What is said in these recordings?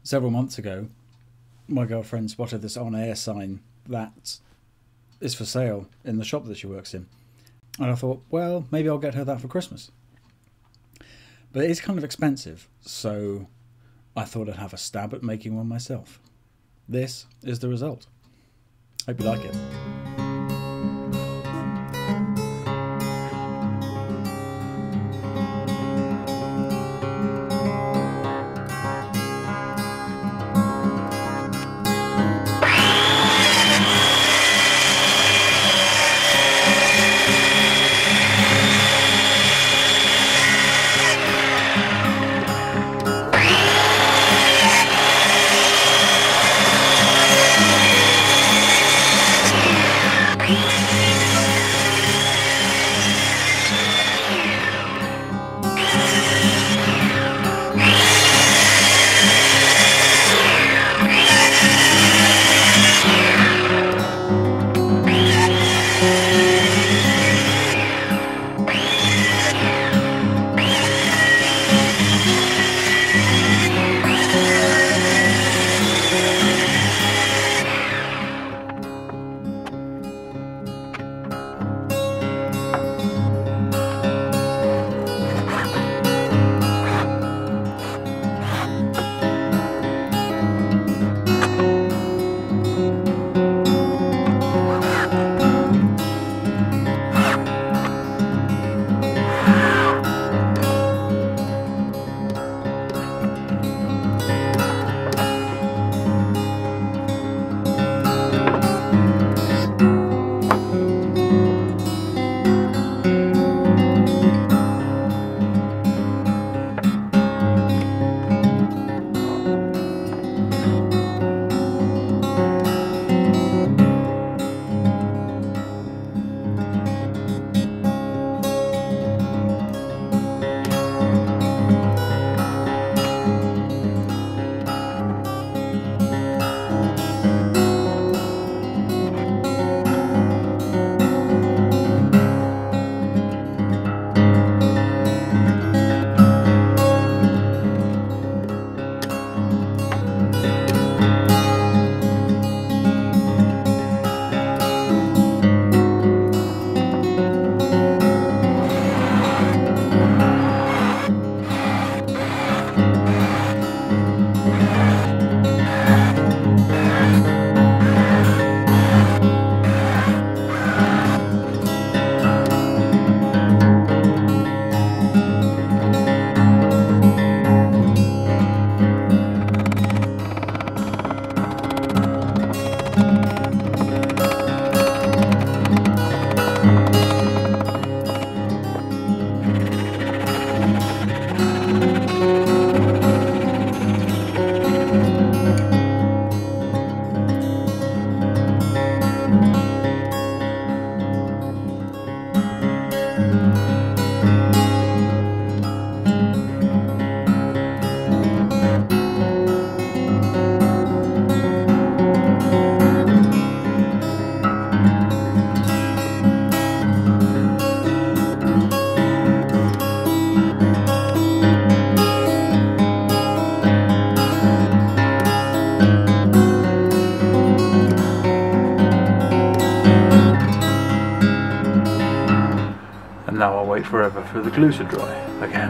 several months ago, my girlfriend spotted this on-air sign that is for sale in the shop that she works in. And I thought, well, maybe I'll get her that for Christmas. But it is kind of expensive, so I thought I'd have a stab at making one myself. This is the result. Hope you like it. And now I'll wait forever for the glue to dry again.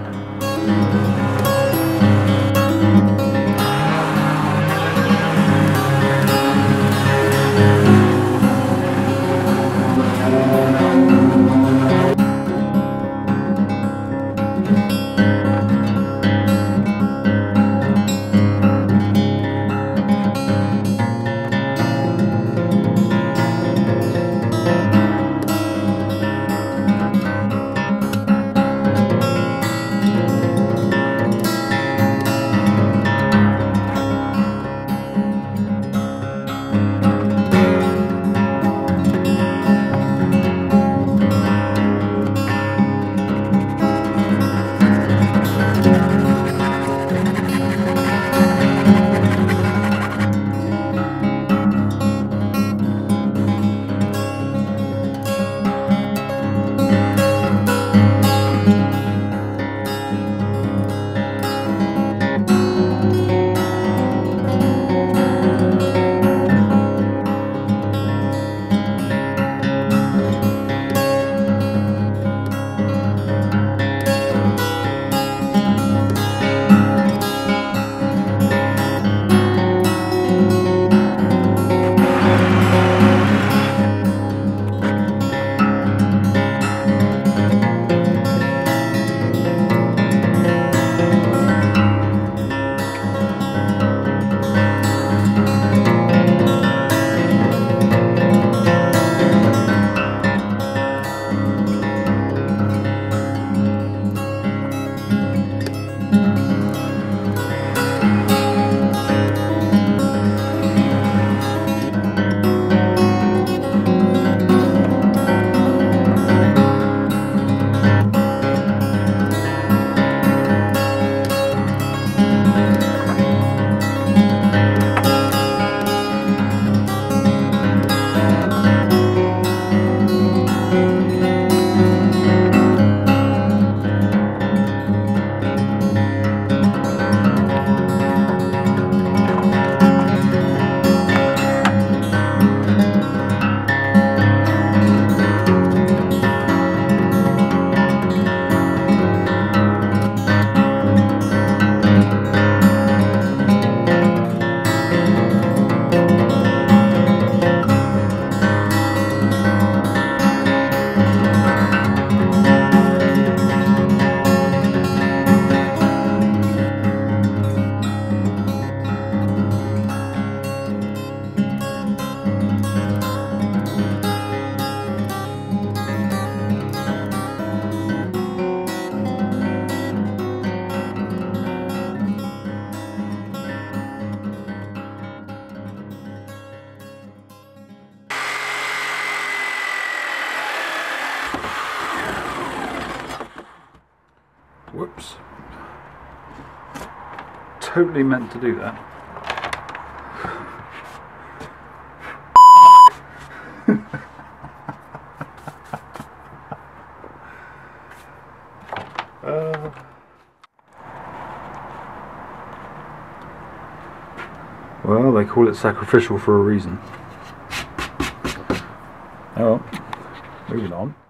Whoops. Totally meant to do that. Well, they call it sacrificial for a reason. Oh well, moving on.